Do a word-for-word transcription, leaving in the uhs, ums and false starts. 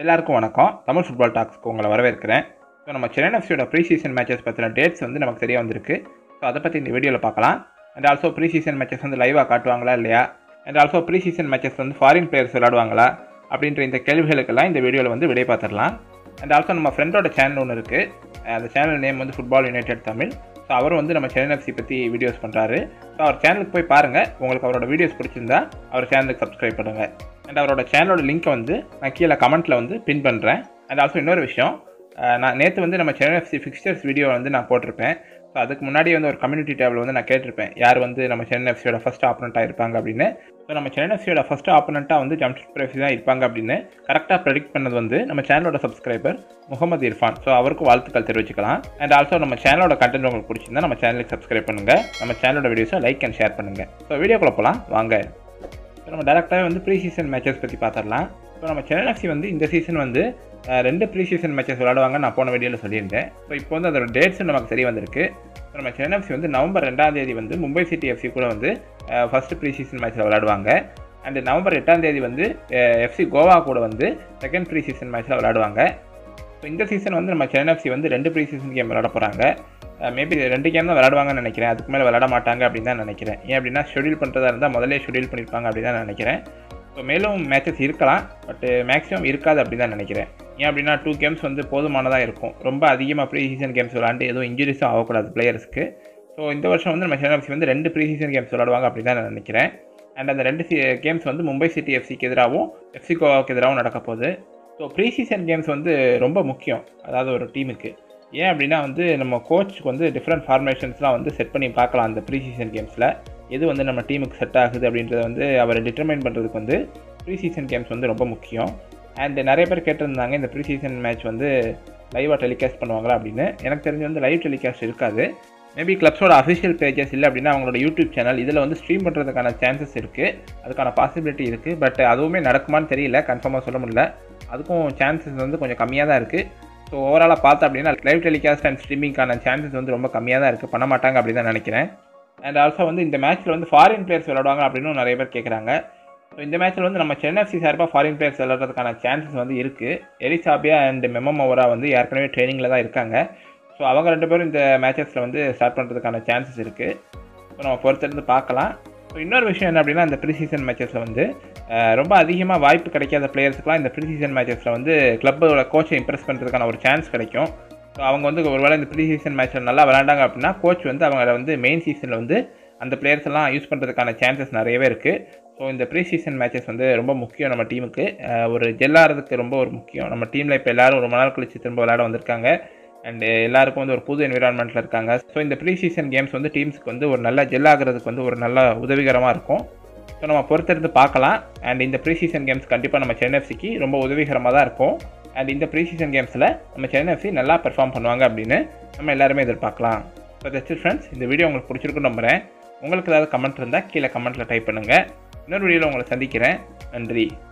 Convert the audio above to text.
எல்லாருக்கும் வணக்கம். தமிழ் ஃபுட்பால் டாக்ஸ்க்கு உங்களை வரவேற்கிறேன். ஸோ நம்ம சென்னை எஃப்சியோட ப்ரீ சீசன் மேட்சஸ் பற்றின டேட்ஸ் வந்து நமக்கு தெரிய வந்திருக்கு. ஸோ அதை பற்றி இந்த வீடியோவில் பார்க்கலாம். And also pre season matches வந்து லைவாக காட்டுவாங்களா இல்லையா, and also pre season matches வந்து ஃபாரின் பிளேயர்ஸ் விளையாடுவாங்களா அப்படின்ற இந்த கேள்விகளுக்கெல்லாம் இந்த வீடியோவில் வந்து விடை பார்த்துடலாம். அண்ட் ஆல்சோ நம்ம ஃப்ரெண்டோட சேனல் ஒன்று இருக்குது. அந்த சேனல் நேம் வந்து ஃபுட்பால் யுனைடெட் தமிழ். ஸோ அவர் வந்து நம்ம சென்னை எஃப்சி பற்றி வீடியோஸ் பண்ணுறாரு. ஸோ அவர் சேனலுக்கு போய் பாருங்கள். உங்களுக்கு அவரோட வீடியோஸ் பிடிச்சிருந்தா அவர் சேனலுக்கு சப்ஸ்கிரைப் பண்ணுங்கள். அண்ட் அவரோட சேனலோட லிங்க்கை வந்து நான் கீழே கமெண்ட்டில் வந்து பின் பண்ணுறேன். அண்ட் ஆல்சோ இன்னொரு விஷயம், நான் நேற்று வந்து நம்ம சென்னை எஃப்சி ஃபிக்ஸ்டர்ஸ் வீடியோ வந்து நான் போட்டிருப்பேன். ஸோ அதுக்கு முன்னாடி வந்து ஒரு கம்யூனிட்டி டேபிள் வந்து நான் கேட்டிருப்பேன் யார் வந்து நம்ம சென்னை எஃப்சியோட ஃபஸ்ட் ஆப்பனண்ட்டாக இருப்பாங்க அப்படின்னு. ஸோ நம்ம சென்னை எஃப்சியோட ஃபஸ்ட் ஆப்பனண்ட்டாக வந்து ஜம்ஷெட்பூர் பிரேசி தான் இருப்பாங்க அப்படின்னு கரெக்டாக ப்ரெடிக்ட் பண்ணது வந்து நம்ம சேனலோட சப்ஸ்கிரைபர் முகமது இர்ஃபான். ஸோ அவருக்கு வாழ்த்துக்கள் தெரிவிச்சுக்கலாம். அண்ட் ஆல்சோ நம்ம சேனலோட கண்டென்ட் உங்களுக்கு பிடிச்சிருந்தா நம்ம சேனலுக்கு சப்ஸ்கிரைப் பண்ணுங்கள். நம்ம சேனலோட வீடியோஸை லைக் அண்ட் ஷேர் பண்ணுங்கள். ஸோ வீடியோக்குள்ள போகலாம் வாங்க. ஸோ நம்ம டேரெக்டாகவே வந்து ப்ரீ சீசன் மேட்சஸ் பற்றி பார்த்துடலாம். ஸோ நம்ம சென்னை எஃப்சி வந்து இந்த சீசன் வந்து ரெண்டு ப்ரீ சீசன் மேட்சஸ் விளையாடுவாங்க நான் போன வீடியோவில் சொல்லியிருந்தேன். ஸோ இப்போ வந்து அதோட டேட்ஸ் நமக்கு தெரிய வந்திருக்கு. ஸோ நம்ம சென்னை எஃப்சி வந்து நவம்பர் ரெண்டாம் தேதி வந்து மும்பை சிட்டி எஃப்சி கூட வந்து ஃபஸ்ட்டு ப்ரீ சீசன் மேட்ச்சில் விளையாடுவாங்க. அண்ட் நவம்பர் எட்டாம் தேதி வந்து எஃப்சி கோவா கூட வந்து செகண்ட் ப்ரீ சீசன் மேட்ச்சில் விளையாடுவாங்க. ஸோ இந்த சீசன் வந்து நம்ம சென்னை எஃப்சி வந்து ரெண்டு ப்ரீ சீசன் கேம் விளையாட போகிறாங்க. மேபி ரெண்டு கேம் தான் விளையாடுவாங்கன்னு நினைக்கிறேன். அதுக்கு மேலே விளையாட மாட்டாங்க அப்படின்னு தான் நினைக்கிறேன். ஏன் அப்படின்னா ஷெடியூல் பண்ணுறதா இருந்தால் முதலே ஷெடியூல் பண்ணியிருப்பாங்க அப்படி தான் நினைக்கிறேன். ஸோ மேலும் மேட்சஸ் இருக்கலாம், பட் மேக்ஸிமம் இருக்காது அப்படி தான் நினைக்கிறேன். ஏன் அப்படின்னா டூ கேம்ஸ் வந்து போதுமானதாக இருக்கும். ரொம்ப அதிகமாக ப்ரீ சீசன் கேம்ஸ் விளாண்டு எதுவும் இன்ஜுரிஸும் ஆகக்கூடாது பிளேயர்ஸ்க்கு. ஸோ இந்த வருஷம் வந்து நம்ம சென்னை எஃப்சி வந்து ரெண்டு ப்ரீ சீசன் கேம்ஸ் விளையாடுவாங்க அப்படி தான் நான் நினைக்கிறேன். அண்ட் அந்த ரெண்டு கேம்ஸ் வந்து மும்பை சிட்டி எஃப்சிக்கு எதிராகவும் எஃப்சி கோவாவுக்கு எதிராகவும் நடக்க போகுது. ஸோ ப்ரீ சீசன் கேம்ஸ் வந்து ரொம்ப முக்கியம், அதாவது ஒரு டீமுக்கு. ஏன் அப்படின்னா வந்து நம்ம கோச்சுக்கு வந்து டிஃப்ரெண்ட் ஃபார்மேஷன்ஸ்லாம் வந்து செட் பண்ணி பார்க்கலாம் அந்த ப்ரீ சீசன் கேம்ஸில். எது வந்து நம்ம டீமுக்கு செட் ஆகுது அப்படின்றத வந்து அவரை டிட்டர்மைன் பண்ணுறதுக்கு வந்து ப்ரீ சீசன் கேம்ஸ் வந்து ரொம்ப முக்கியம். அண்ட் நிறைய பேர் கேட்டிருந்தாங்க இந்த ப்ரீ சீசன் மேட்ச் வந்து லைவாக டெலிகாஸ்ட் பண்ணுவாங்களா அப்படின்னு. எனக்கு தெரிஞ்சு வந்து லைவ் டெலிகாஸ்ட் இருக்காது. மேபி கிளப்ஸோட அஃபிஷியல் பேஜஸ் இல்லை அப்படின்னா அவங்களோட யூடியூப் சேனல் இதில் வந்து ஸ்ட்ரீம் பண்ணுறதுக்கான சான்சஸ் இருக்குது, அதுக்கான பாசிபிலிட்டி இருக்குது. பட் அதுவுமே நடக்குமான்னு தெரியல, கன்ஃபார்மாக சொல்ல முடியல. அதுக்கும் சான்சஸ் வந்து கொஞ்சம் கம்மியாக தான் இருக்குது. ஸோ ஓவராலாக பார்த்தா அப்படின்னா லைவ் டெலிகாஸ்ட் அண்ட் ஸ்ட்ரீமிங்கான சான்சஸ் வந்து ரொம்ப கம்மியாக தான் இருக்குது, பண்ண மாட்டாங்க அப்படி தான் நினைக்கிறேன். அண்ட் ஆல்சோ வந்து இந்த மேட்ச்சில் வந்து ஃபாரின் பிளேயர்ஸ் விளையாடுவாங்க அப்படின்னு நிறைய பேர் கேட்குறாங்க. ஸோ இந்த மேட்ச்சில் வந்து நம்ம சென்னை எஃப்சி சார்பாக ஃபாரின் பிளேயர்ஸ் விளையாடுறதுக்கான சான்சஸ் வந்து இருக்குது. எலிசாபியா அண்ட் மெமமோரா வந்து ஏற்கனவே ட்ரைனிங்கில் தான் இருக்காங்க. ஸோ அவங்க ரெண்டு பேரும் இந்த மேட்சஸில் வந்து ஸ்டார்ட் பண்ணுறதுக்கான சான்சஸ் இருக்குது. ஸோ நம்ம பொறுத்திருந்து பார்க்கலாம். ஸோ இன்னொரு விஷயம் என்ன அப்படின்னா இந்த ப்ரீ சீசன் மேட்சஸில் வந்து ரொம்ப அதிகமாக வாய்ப்பு கிடைக்காத பிளேயர்ஸுக்குலாம் இந்த ப்ரீ சீசன் மேட்சஸில் வந்து கிளப்போட கோச்சை இம்ப்ரெஸ் பண்ணுறதுக்கான ஒரு சான்ஸ் கிடைக்கும். ஸோ அவங்க வந்து ஒருவேளை இந்த ப்ரீ சீசன் மேட்ச்சில் நல்லா விளையாண்டாங்க அப்படின்னா கோச் வந்து அவங்கள வந்து மெயின் சீசனில் வந்து அந்த பிளேயர்ஸ் எல்லாம் யூஸ் பண்ணுறதுக்கான சான்சஸ் நிறையவே இருக்குது. ஸோ இந்த ப்ரீ சீசன் மேட்சஸ் வந்து ரொம்ப முக்கியம் நம்ம டீமுக்கு. ஒரு ஜெல்லாகிறதுக்கு ரொம்ப ஒரு முக்கியம். நம்ம டீமில் இப்போ எல்லோரும் ரொம்ப நாள் கழிச்சு திரும்ப விளையாட வந்திருக்காங்க. அண்ட் எல்லாருக்கும் வந்து ஒரு புது என்விரான்மெண்ட்டில் இருக்காங்க. ஸோ இந்த ப்ரீ சீசன் கேம்ஸ் வந்து டீம்ஸ்க்கு வந்து ஒரு நல்ல ஜெல்லாகிறதுக்கு வந்து ஒரு நல்ல உதவிகரமாக இருக்கும். ஸோ நம்ம பொறுத்திருந்து பார்க்கலாம். அண்ட் இந்த ப்ரீ சீசன் கேம்ஸ் கண்டிப்பாக நம்ம சென்னை எஃப்சிக்கு ரொம்ப உதவிகரமாக தான் இருக்கும். அண்ட் இந்த ப்ரீ சீசன் கேம்ஸில் நம்ம சென்னை எஃப்சி நல்லா பெர்ஃபார்ம் பண்ணுவாங்க அப்படின்னு நம்ம எல்லாருமே எதிர்பார்க்கலாம். So that's it friends. இந்த வீடியோ உங்களுக்கு பிடிச்சிருக்குன்னு நம்புகிறேன். உங்களுக்கு ஏதாவது கமெண்ட் இருந்தால் கீழே கமெண்ட்டில் டைப் பண்ணுங்கள். இன்னொரு வீடியோவில் உங்களை சந்திக்கிறேன். நன்றி.